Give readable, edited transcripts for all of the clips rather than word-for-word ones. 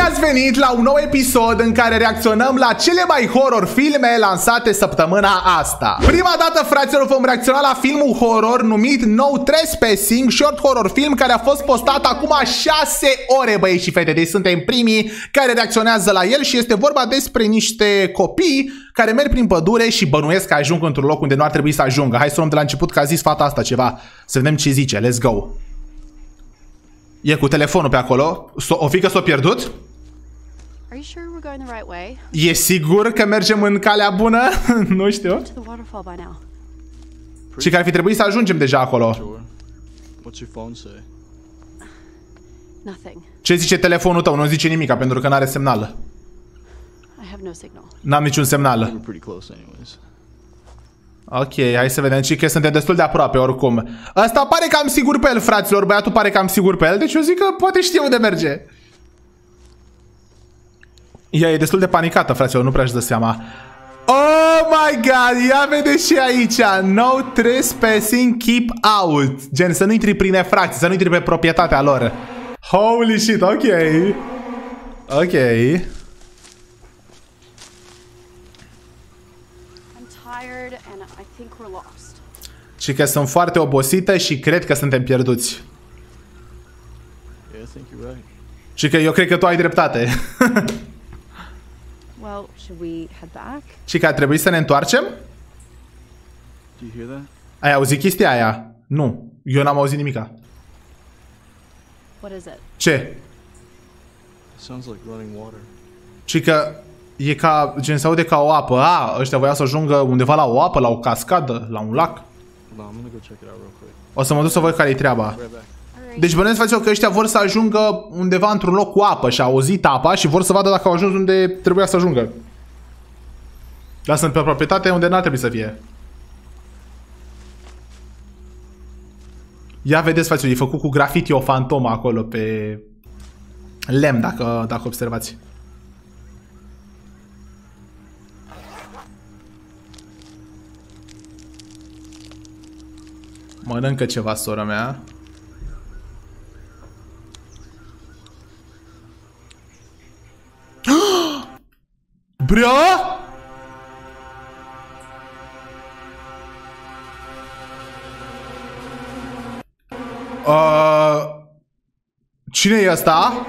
ați venit la un nou episod în care reacționăm la cele mai horror filme lansate săptămâna asta. Prima dată, fraților, vom reacționa la filmul horror numit No Trespassing, short horror film care a fost postat acum 6 ore, băieți și fete. Deci suntem primii care reacționează la el și este vorba despre niște copii care merg prin pădure și bănuiesc că ajung într-un loc unde nu ar trebui să ajungă. Hai să luăm de la început că a zis fata asta ceva. Să vedem ce zice. Let's go. E cu telefonul pe acolo. O fi că s-a pierdut? E sigur că mergem în calea bună? Nu știu. Și că ar fi trebuit să ajungem deja acolo. Ce zice telefonul tău? Nu zice nimica pentru că n-are semnal. N-am niciun semnal. Ok, hai să vedem. Și că suntem destul de aproape oricum. Asta pare cam sigur pe el, fraților. Băiatul pare cam sigur pe el. Deci eu zic că poate știe unde merge. Ea e destul de panicată, fraților. Nu prea-și dă seama. Oh my god, ia vede și aici. No trespassing, keep out. Gen, să nu intri prin efracții, să nu intri pe proprietatea lor. Holy shit, ok. Ok. Și că sunt foarte obosită și cred că suntem pierduți. Și că eu cred că tu ai dreptate. Și că ar trebui să ne întoarcem? Ai auzit chestia aia? Nu, eu n-am auzit nimica. Ce? Și că e ca, gen, se aude ca o apă. Ăștia voiau să ajungă undeva la o apă, la o cascadă, la un lac. O să mă duc să văd care-i treaba. Deci bănuiesc, faceți că ăștia vor să ajungă undeva într-un loc cu apă și au auzit apa și vor să vadă dacă au ajuns unde trebuia să ajungă. Dar sunt pe proprietate unde n-ar trebui să fie. Ia vedeți, faceți, e făcut cu grafiti o fantomă acolo pe lemn, dacă observați. Mănâncă ceva, sora mea. Bro! Cine e ăsta?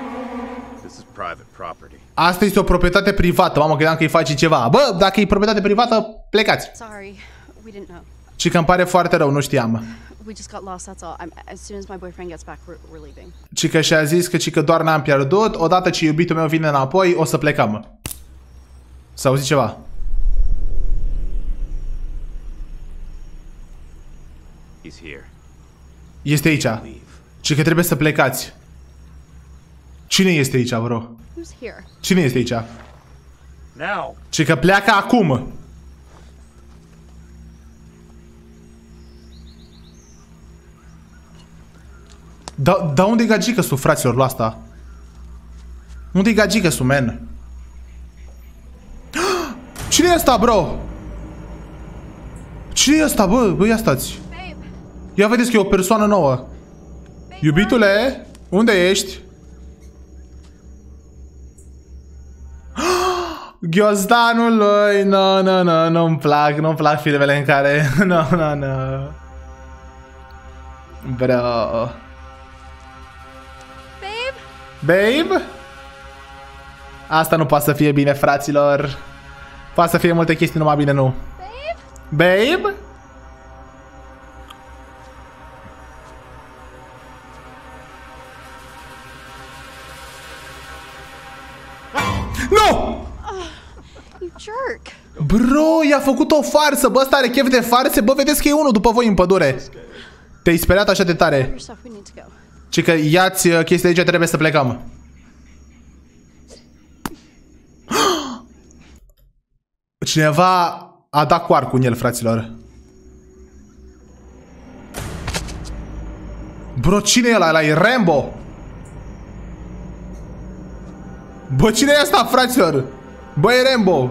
Asta este o proprietate privată. Mamă, credeam că îi faci ceva. Bă, dacă e proprietate privată, plecați. Și că îmi pare foarte rău, nu știam. Și că și-a zis că doar ne-am pierdut. Odată ce iubitul meu vine înapoi, o să plecăm. S-a auzit ceva? Este aici. Și că trebuie să plecați. Cine este aici, bro? Cine este aici? Și că pleacă acum. Da unde-i gagică-su, fraților, la asta? Unde-i gagică-su, man? Cine e ăsta, bro? Cine e ăsta, bă? Bă, ia stați. Ia vedeți că e o persoană nouă. Iubitule, unde ești? Ghiozdanul lui. No, nu-mi plac filmele în care... No. Bro. Babe? Asta nu poate să fie bine, fraților. Poate să fie multe chestii, numai bine nu. Babe? Nu! Bro, i-a făcut o farsă. Bă, ăsta are chef de farse. Bă, vedeți că e unul după voi în pădure. Te-ai speriat așa de tare. Și că ia-ți chestia aici, trebuie să plecăm. Cineva a dat cu arcul în el, fraților. Bro, cine e ăla? Ăla e Rambo. Bă, cine e ăsta, fraților? Bă, e Rambo.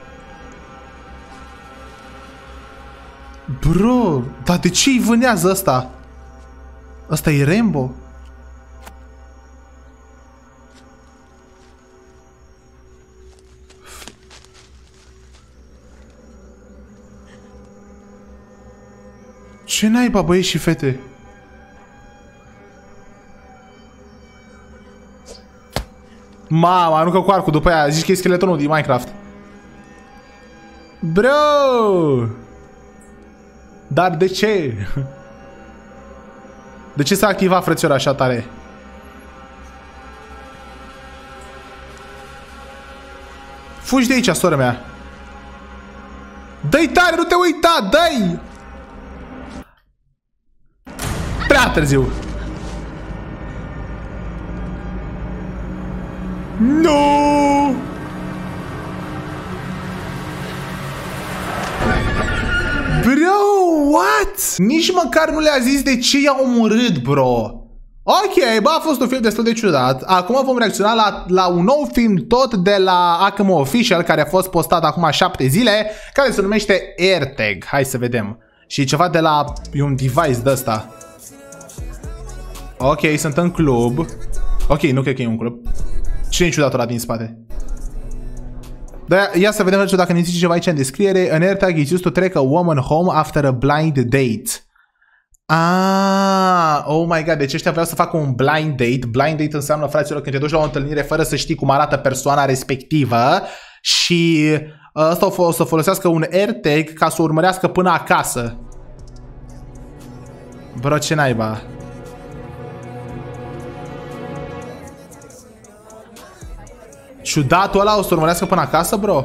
Bro, dar de ce îi vânează ăsta? Ăsta e Rambo? Ce naiba, băieți și fete? Mama, aruncă cu arcul după aia. Zici că e skeletonul din Minecraft. Bro! Dar de ce? De ce s-a activat frățiora așa tare? Fugi de aici, sora mea. Dă-i tare, nu te uita, dă-i! Prea târziu. Nu! Bro, what? Nici măcar nu le-a zis de ce i-a omorât, bro. Ok, bă, a fost un film destul de ciudat. Acum vom reacționa la un nou film tot de la Acamo Official, care a fost postat acum 7 zile, care se numește AirTag. Hai să vedem. Și ceva de la... e un device de ăsta. Ok, sunt în club. Ok, nu cred că e un club. Cine e ciudatul ăla din spate? Da, ia să vedem dacă ne zice ceva aici în descriere. An AirTag is used to track a woman home after a blind date. Ah, oh my god, deci ăștia vreau să facă un blind date. Blind date înseamnă, fraților, când te duci la o întâlnire fără să știi cum arată persoana respectivă și ăsta o să folosească un AirTag ca să o urmărească până acasă. Bro, ce naiba? Ciudatul ăla o să urmărească până acasă, bro?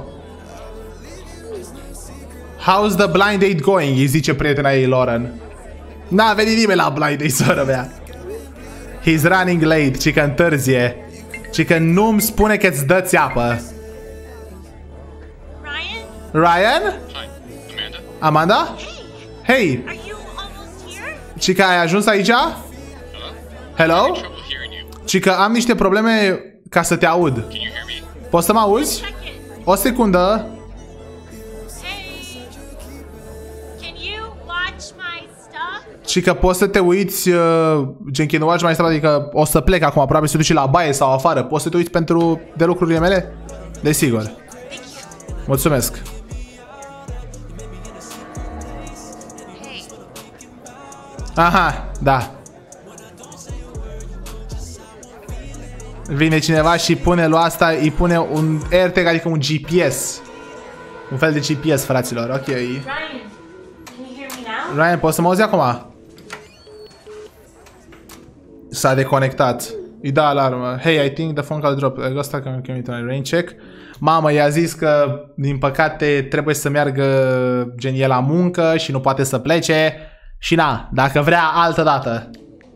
How's the blind date going? Îi zice prietena ei, Lauren. N-a venit nimeni la blind date, sora mea. He's running late, ci că întârzie. Ci că nu-mi spune că-ți dă țeapă. Ryan? Hi, Amanda? Hey! are you almost here? Ci că ai ajuns aici? Hello? Trouble hearing you. Ci că am niște probleme ca să te aud. Can you hear me? Poți să mă auzi? Check it. O secundă. Hey, can you watch my stuff? Și că poți să te uiți, gen can watch my stuff, adică o să plec acum, probabil să duci la baie sau afară. Poți să te uiți de lucrurile mele? Desigur. Mulțumesc. Hey, Aha, da. Vine cineva și pune lui asta, îi pune un AirTag, adică un GPS. Un fel de GPS, fraților, ok. Ryan, can you hear me now? Ryan, poți să mă auzi acum? S-a deconectat. Îi da alarmă. Hey, I think the phone call dropped. Ăsta că mi-a un rain check. Mamă, i-a zis că, din păcate, trebuie să meargă gen el la muncă și nu poate să plece. Și na, dacă vrea, altă dată.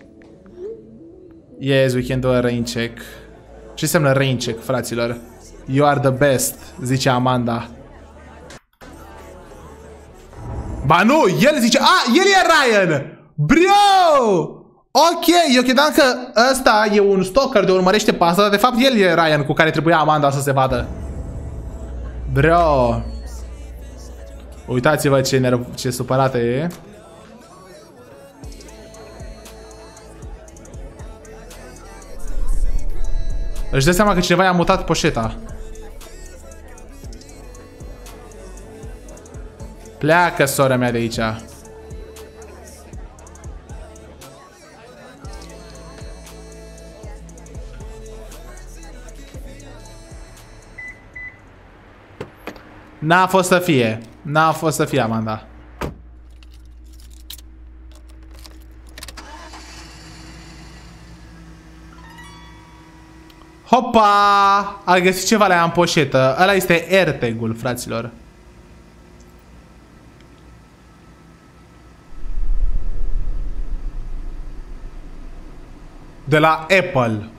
Yes, we can do a rain check. Ce înseamnă rain check, fraților? You are the best, zice Amanda. Ba nu, el zice... el e Ryan! Bro! Ok, eu credeam că ăsta e un stalker de urmărește pe asta, dar de fapt el e Ryan cu care trebuia Amanda să se vadă. Bro! Uitați-vă ce supărată e. Își dă seama că cineva i-a mutat poșeta. Pleacă, sora mea, de aici. N-a fost să fie. N-a fost să fie, Amanda. Hopa! A găsit ceva la ea în poșetă. Ăla este AirTag-ul, fraților. De la Apple.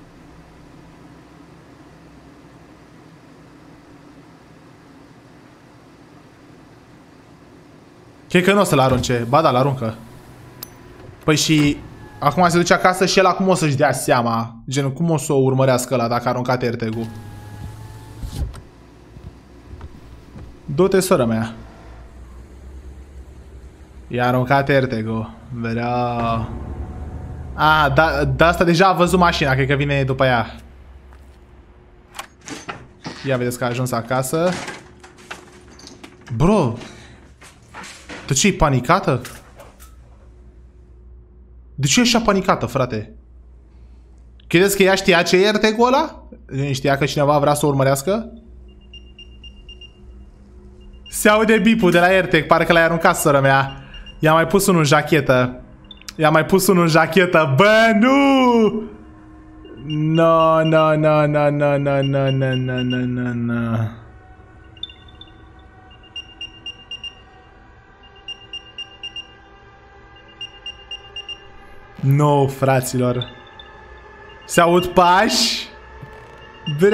Cred că nu o să-l arunce. Ba da, l-aruncă. Păi și... acum se duce acasă și el acum o să-și dea seama. Gen, cum o să o urmărească ăla dacă a aruncat AirTag-ul? Du-te, sora mea. I-a aruncat AirTag-ul. Vreau... da, asta deja a văzut mașina. Cred că vine după ea. Ia vedeți că a ajuns acasă. Bro! Tu ce-i panicată? De ce e așa panicată, frate? Credeți că ea știa ce e RTG-ul ăla? Știa că cineva vrea să o urmărească? Se aude bipul de la RTG, parcă l-ai aruncat, sora mea. I-a mai pus unul în jachetă. I-a mai pus unul în jachetă. Bă, nu! No, no, no, no, no, no, no, no, no, no, no, no. No, fraților. Se aud pași? Bro!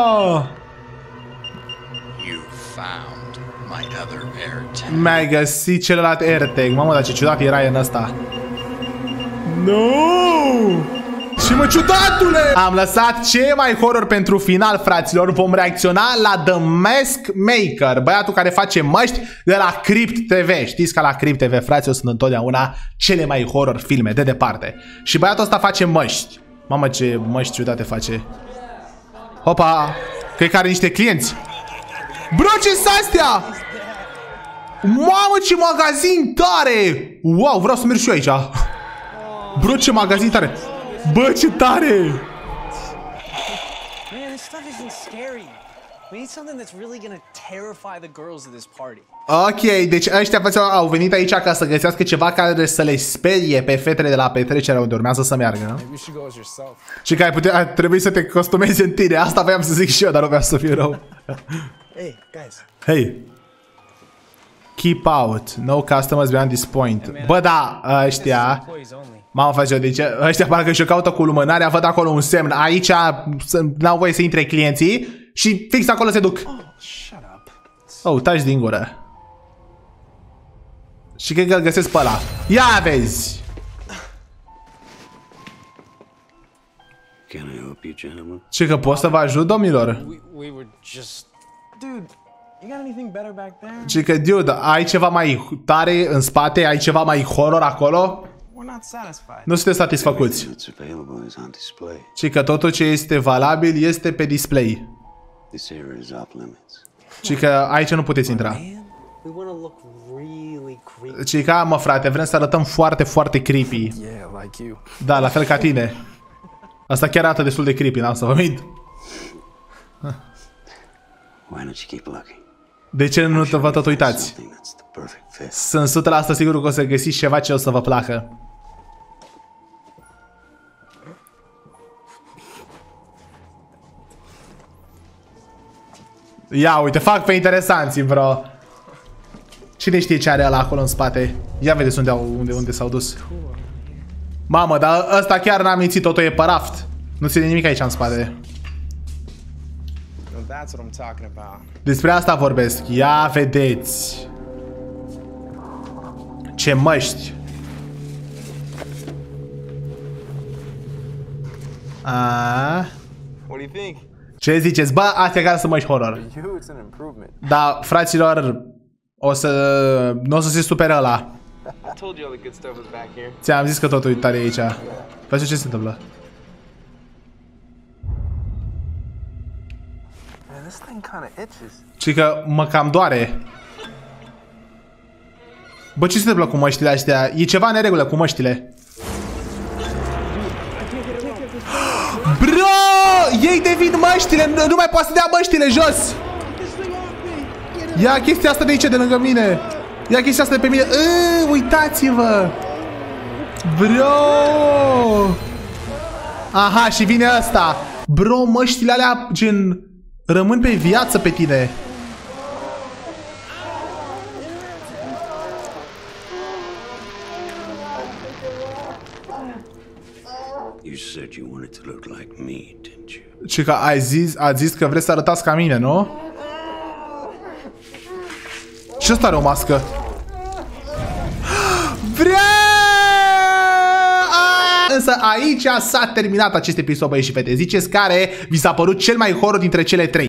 You found my other AirTag. Mi-ai găsit celălalt AirTag. Mamă, dar ce ciudat era în ăsta. No! Și mă, ciudatule! Am lăsat ce mai horror pentru final, fraților. Vom reacționa la The Mask Maker, băiatul care face măști de la Crypt TV. Știți că la Crypt TV, fraților, sunt întotdeauna cele mai horror filme, de departe. Și băiatul ăsta face măști. Mamă, ce măști ciudate face. Hopa! Cred că are niște clienți. Bro, ce-s astea? Mamă, ce magazin tare! Wow, vreau să merg și eu aici. Bro, ce magazin tare! Bă, ce tare! Man, this stuff isn't scary. We need something that's really gonna terrify the girls at this party. Ok, deci ăștia au venit aici ca să găsească ceva care să le sperie pe fetele de la petrecerea unde urmează să meargă. Și că ar trebui să te costumezi în tine. Asta voiam să zic și eu, dar nu vreau să fiu rău. Hey, guys. Hey. Keep out. No customers beyond this point. Bă, da, ăștia... Mamă, face, deci ăștia parcă și-o caută cu lumânarea, văd acolo un semn. Aici n-au voie să intre clienții și fix acolo se duc. Oh, taci din gură. Și cred că îl găsesc pe ăla. Ia vezi! Ce că pot să vă ajut, domnilor? We were just... Dude, you got anything better back there? Ce că, dude, ai ceva mai tare în spate? Ai ceva mai horror acolo? Nu sunteți satisfăcuți. Și că totul ce este valabil este pe display. Și că aici nu puteți intra. Și că, mă, frate, vrem să arătăm foarte, foarte creepy. Da, la fel ca tine. Asta chiar arată destul de creepy, n-am să vă mint. De ce nu vă tot uitați? Sunt 100% sigur că o să găsiți ceva ce o să vă placă. Ia uite, fac pe interesanți, bro. Cine știe ce are ăla acolo în spate? Ia vedeți unde s-au dus. Mamă, dar ăsta chiar n-a mințit, totul e pe raft. Nu ține nimic aici în spate. Despre asta vorbesc. Ia vedeți. Ce măști. Ce ziceți? Bă, astea care să măști horror. Da, fraților, nu o să se supere ăla. Ți-am zis că totul e tare aici. Vezi ce se întâmplă? Și că mă cam doare. Bă, ce se întâmplă cu măștile astea? E ceva în neregulă cu măștile. Bro! Ei devin măștile! Nu mai poate să dea măștile jos! Ia chestia asta de aici, de lângă mine! Ia chestia asta de pe mine! Uitați-vă! Bro! Aha, și vine asta! Bro, măștile alea gen... rămân pe viață pe tine! Și că ați zis că vreți să arătați ca mine, nu? Și ăsta are o mască. Vrea! Însă aici s-a terminat acest episod, băieți și fete. Ziceți care vi s-a părut cel mai horror dintre cele trei.